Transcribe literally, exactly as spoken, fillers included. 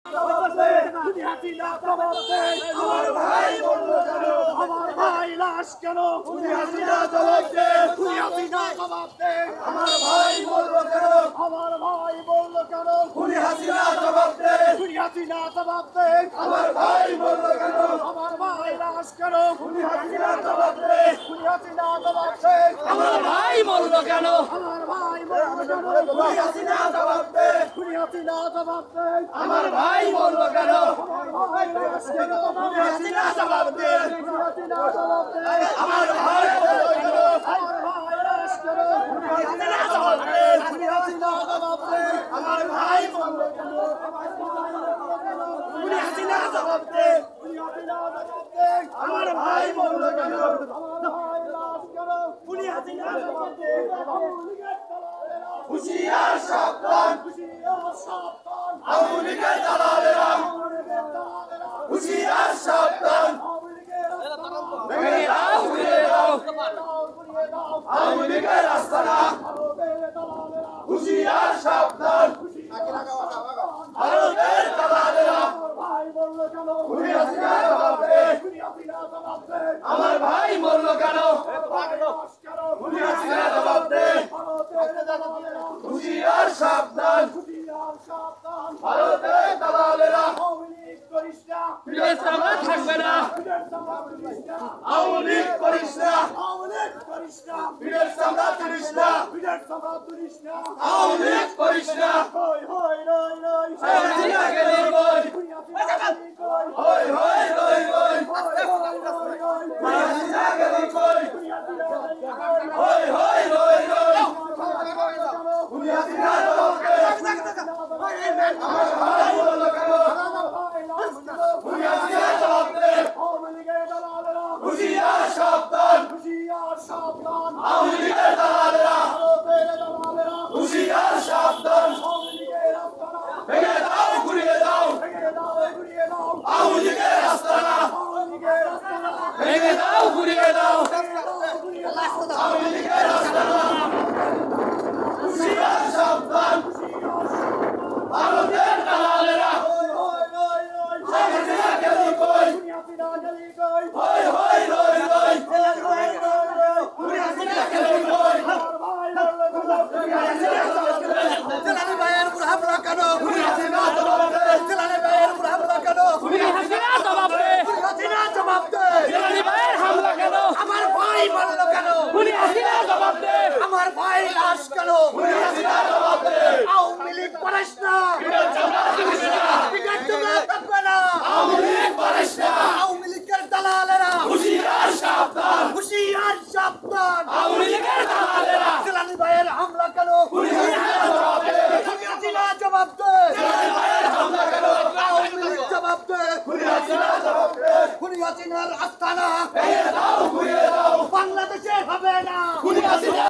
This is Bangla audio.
আমার ভাই বলল কেন? আমার ভাই লাশ কেন? খুনি হাসিনা জবাব দে। খুনি হাসিনা জবাব দে। আমার ভাই বলল কেন? আমার ভাই বলল কেন? খুনি হাসিনা জবাব দে। খুনি হাসিনা জবাব দে। আমার ভাই বলল কেন? আমার ভাই লাশ কেন? খুনি হাসিনা জবাব দে। খুনি হাসিনা জবাব দে। আমার ভাই বলল কেন? আমার ভাই বলল কেন? খুনি হাসিনা জবাব দে। খুনি হাসিনা জবাব দে। আমার ভাই বলল কেন? আমার ভাই লাশ কেন? খুনি হাসিনা জবাব দে। খুনি হাসিনা জবাব দে। আমার ভাই বলল কেন? আমার ভাই লাশ কেন? খুনি হাসিনা জবাব দে। খুনি হাসিনা জবাব দে। আমার ভাই বলল কেন? খুনি হাসিনা জবাব দে। খুনি হাসিনা জবাব দে। আমার ভাই বলল কেন? আমার ভাই লাশ কেন? খুনি হাসিনা জবাব দে। হুঁশিয়ার সাবধান, হুঁশিয়ার সাবধান। আওয়ামী লীগের দালালেরা। হুঁশিয়ার সাবধান, ভেঙে দাও, ঘুরিয়ে দাও আওয়ামী লীগের আস্তানা। হুঁশিয়ার সাবধান, ভারতের দালালেরা। খুনি হাসিনা জবাব দে। আমার ভাই বলল কেন? খুনি হাসিনা জবাব দে। হুঁশিয়ার সাবধান, ভারতের দালালেরা। বিদেশ আমরা থাকবে না, আওয়ামী লীগ করিস না। বিদেশ আমরা তুলিস না, আওয়ামী লীগ করিস না। হাসিনা গেলি কই? হই হই রই রই। হাসিনা গেলি কই? হই হই রই রই। খুনি হাসিনা জবাব দে। আমার ভাই বলল কেন? খুনি হাসিনা জবাব দে। হুঁশিয়ার সাবধান, আওয়ামী লীগের দালালেরা। হুঁশিয়ার সাবধান, ভেঙে দাও, ঘুরিয়ে দাও আওয়ামী লীগের আস্তানা। ভেঙে দাও, ঘুরিয়ে দাও আওয়ামী লীগের আস্তানা। হুঁশিয়ার সাবধান, ভারতের দালালেরা। হাসিনা গেলি কই? হই হই রই রই। খুনি হাসিনা গেলি কই? জেলানি ভাইয়ের উপর হামলা কেন? খুনি হাসিনা জবাব দে। জেলানি ভাইয়ের উপর হামলা কেন? খুনি হাসিনা জবাব দে। খুনি হাসিনা জবাব দে। জেলানি ভাইয়ের হামলা কেন? আমার ভাই বলল কেন? খুনি হাসিনা জবাব দে। আমার ভাই লাশ কেন? খুনি হাসিনা জবাব দে। আওয়ামী লীগ করিস না। বিদেশ আমরা তুলিস না, বিগত তোমরা থাকবে না। আওয়ামী লীগ করিস না। আওয়ামী লীগের দালালেরা। হুঁশিয়ার সাবধান, হুঁশিয়ার সাবধান। আওয়ামী লীগের দালালেরা। জেলানি ভাইয়ের হামলা কেন? খুনি হাসিনা জবাব দে। খুনি হাসিনা জবাব দে। জেলানি ভাইয়ের হামলা কেন? আওয়ামী লীগ জবাব দে। খুনি হাসিনা জবাব দে। খুনি হাসিনার আস্তানা ভেঙে দাও, ঘুরিয়ে দাও বাংলাদেশে হবে না। খুনি হাসিনা